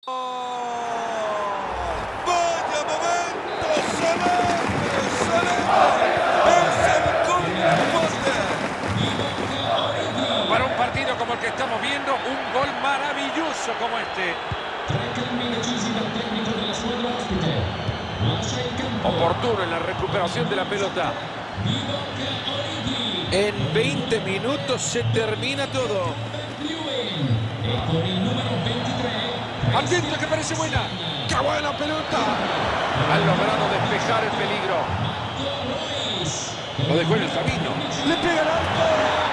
¡Vaya momento! ¡Solemne! ¡Solemne! ¡Es el gol! Para un partido como el que estamos viendo, un gol maravilloso como este. Oportuno en la recuperación de la pelota. En 20 minutos se termina todo. Atento que parece buena. ¡Qué buena pelota! Han logrado despejar el peligro. Lo dejó en el camino. ¡Le pega el arco!